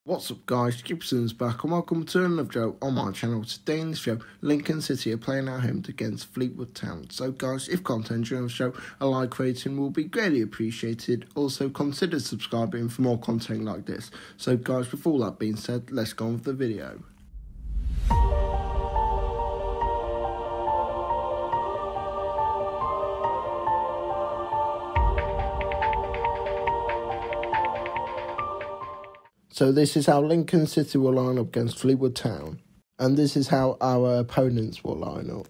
What's up guys, Gibson's back and welcome to another video on my channel. Today in this video, Lincoln City are playing at home against Fleetwood Town. So guys, if content during the show, a like rating will be greatly appreciated. Also consider subscribing for more content like this. So guys, with all that being said, let's go on with the video. So this is how Lincoln City will line up against Fleetwood Town. And this is how our opponents will line up.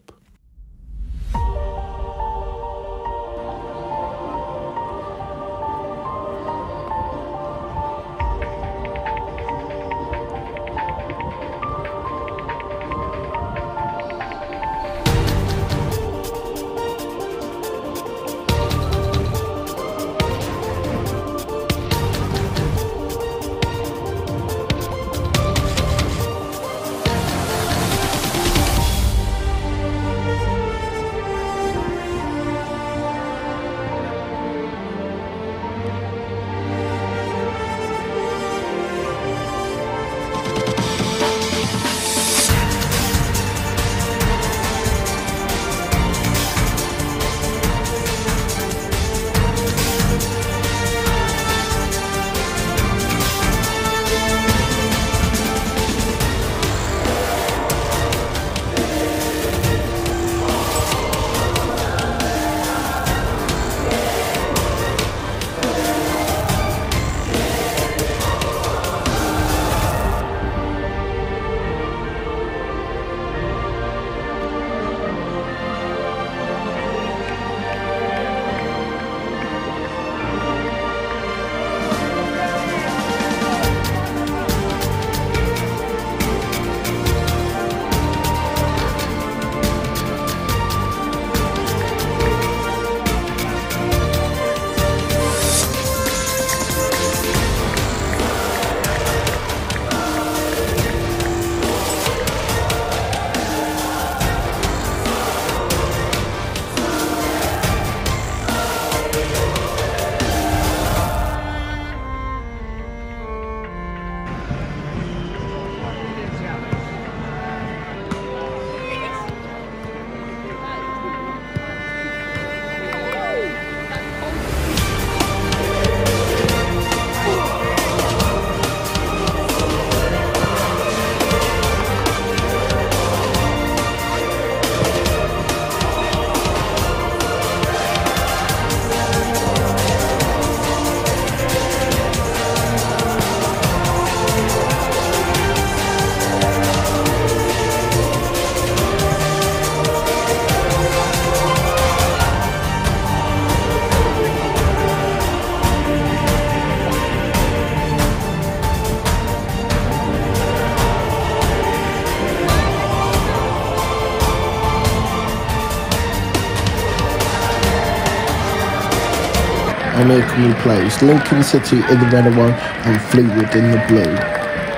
And here can we place Lincoln City in the red and white and Fleetwood in the blue.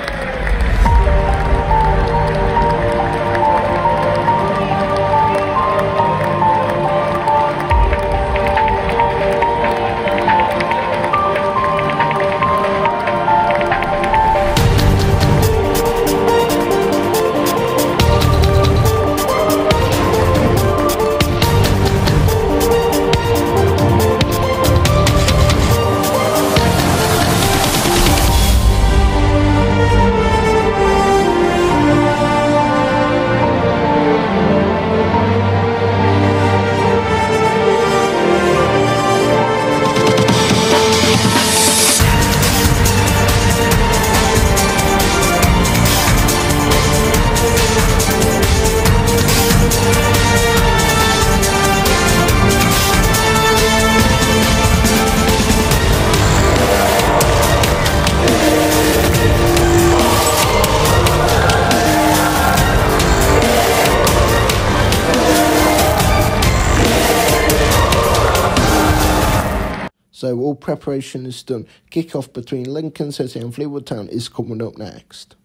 So all preparation is done. Kick-off between Lincoln City and Fleetwood Town is coming up next.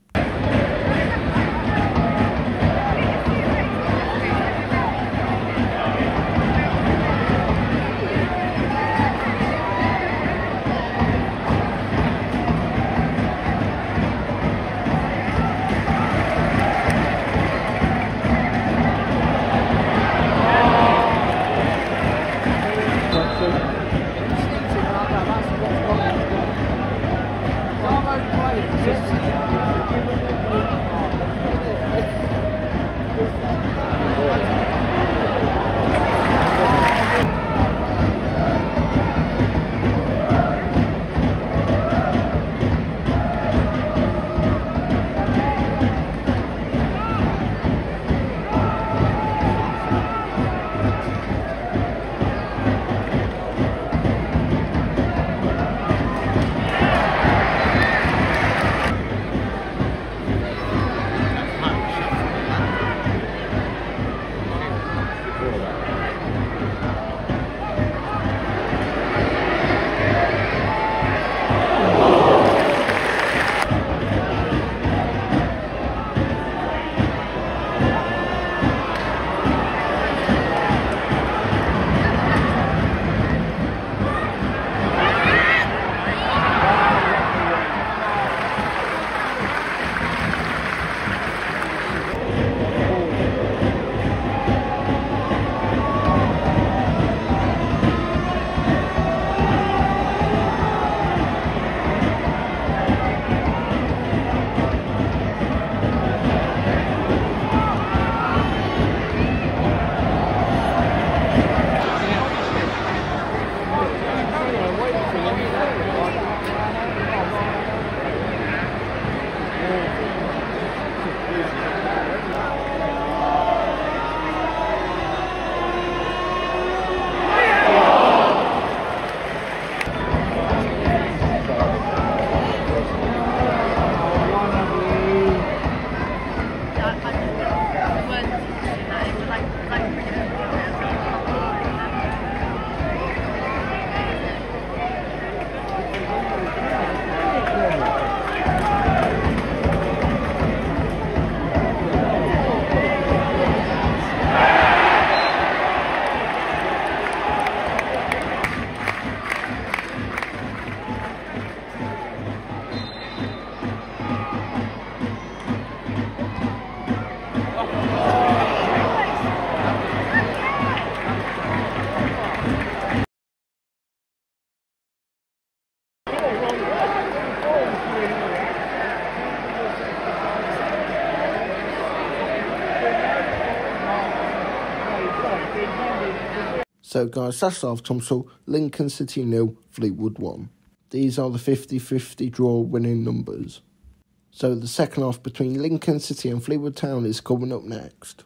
So guys, that's South Thompson, Lincoln City 0, Fleetwood 1. These are the 50-50 draw winning numbers. So the second half between Lincoln City and Fleetwood Town is coming up next.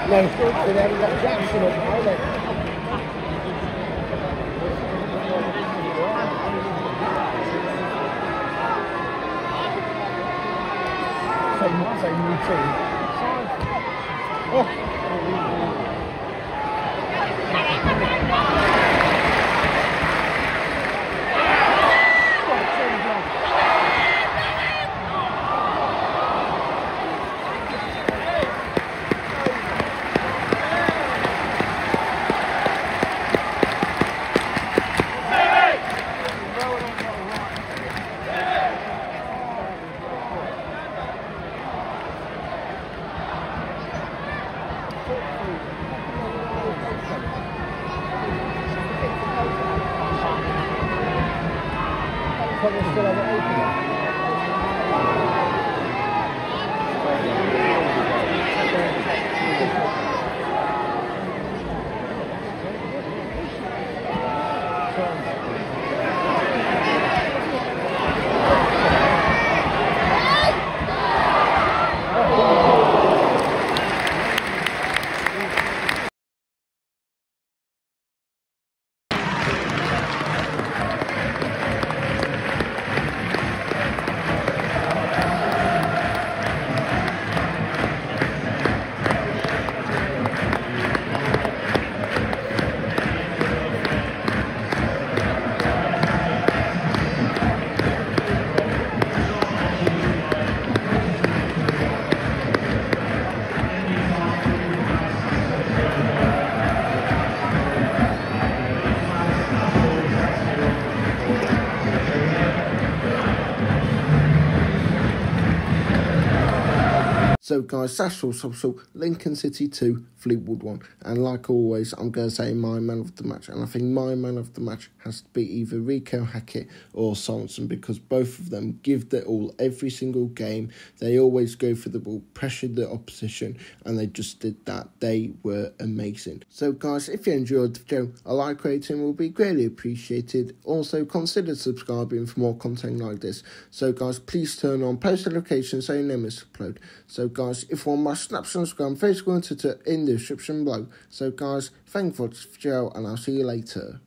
No, they haven't got Jackson up, have they? Same routine. Oh. Still have it open. So guys, that's all. Lincoln City 2, Fleetwood 1. And like always, I'm going to say my man of the match. And I think my man of the match has to be either Rico Hackett or Sorensen, because both of them give their all every single game. They always go for the ball, pressure the opposition, and they just did that. They were amazing. So guys, if you enjoyed the video, a like rating will be greatly appreciated. Also, consider subscribing for more content like this. So guys, please turn on post notifications so you never miss upload. So guys, if you want my snaps on Instagram, Facebook and Twitter in the description below. So guys, thank you for watching the video, and I'll see you later.